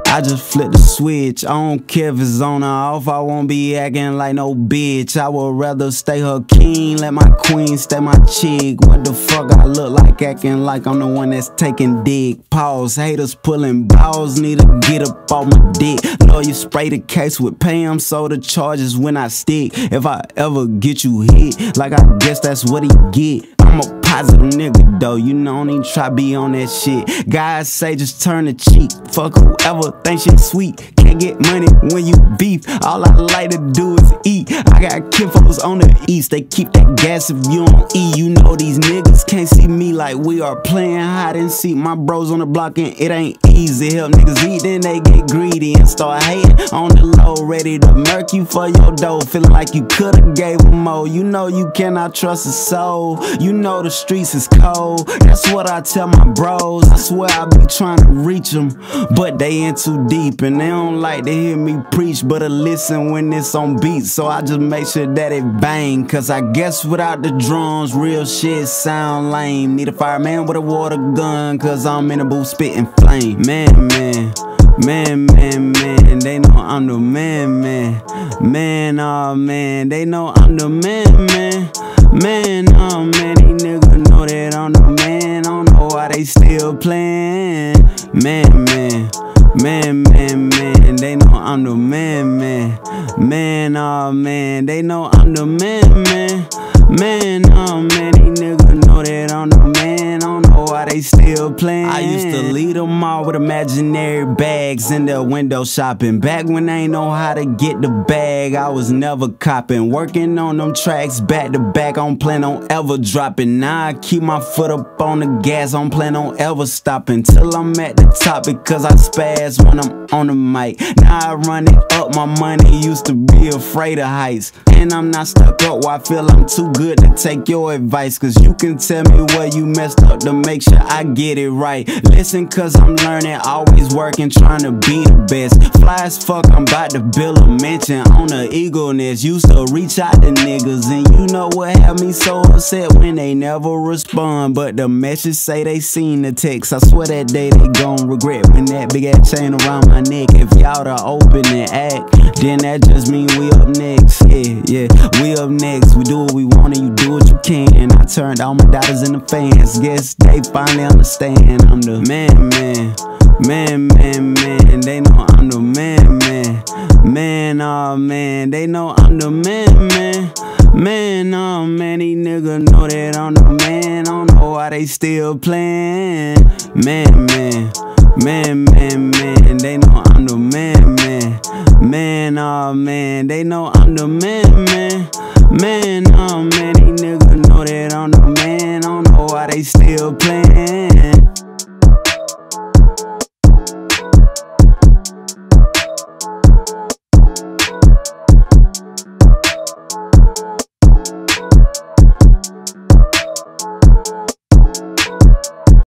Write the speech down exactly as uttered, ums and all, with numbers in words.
I just flip the switch. I don't care if it's on or off. I won't be acting like no bitch. I would rather stay her king, let my queen stay my chick. What the fuck I look like acting like I'm the one that's taking dick? Pause, haters pulling balls, need to get up off my dick. Lawyer spray the case with Pam, so the charges when I stick. If I ever get you hit, like I guess that's what he get. I'm a positive nigga though, you know, don't even try be on that shit. Guys say just turn the cheek, fuck whoever thinks shit sweet. Can't get money when you beef, all I like to do is eat. I got kinfolks on the east, they keep that gas if you don't eat. You know these niggas can't see me like we are playing hide and seek. My bros on the block and it ain't easy. Help niggas eat, then they get greedy and start hating on the low, ready to murk you for your dough. Feeling like you could've gave them more. You know you cannot trust a soul, you know the streets is cold. That's what I tell my bros. I swear I be trying to reach them, but they in too deep and they don't like to hear me preach, but to listen when it's on beat. So I just make sure that it bang, cause I guess without the drums real shit sound lame. Need a fireman with a water gun, cause I'm in the booth spitting flame. Man, man, man, man, man, they know I'm the man, man. Man, oh man, they know I'm the man, man. Man, oh man, these niggas know that I'm the man. I don't know why they still playing. Man, man, man, man, man, they know I'm the man, man. Man, oh man, they know I'm the man, man. Man, oh man, these niggas know that I'm the man. I don't know why they still playing. I used to lead them all with imaginary bags in their window shopping. Back when they ain't know how to get the bag, I was never copping. Working on them tracks back to back, I don't plan on ever dropping. Now I keep my foot up on the gas, I don't plan on ever stopping till I'm at the top, because I spaz when I'm on the mic. Now I run it up, my money used to be afraid of heights, and I'm not stuck up where I feel I'm too good to take your advice. Cause you can tell me where you messed up to make sure I get it right. Listen, cause I'm learning, always working, trying to be the best. Fly as fuck, I'm about to build a mansion on the Eagle Nest. Used to reach out to niggas, and you know what had me so upset? When they never respond, but the message say they seen the text. I swear that day they gon' regret when that big ass chain around my neck. If y'all to open and act, then that just mean we up next. Yeah, yeah, we up next. We do what we want and you do what you can. And I turned all my daughters into fans. Guess they finally understand I'm the man, man. Man, man, man, they know I'm the man, man. Man, oh man, they know I'm the man, man. Man, oh man, these niggas know that I'm the man. I don't know why they still playing. Man, man, man, man, man, they know I'm the man, man. Man, oh man, they know I'm the man, man. Man, oh man, these niggas know that I'm the man. I don't know why they still playing.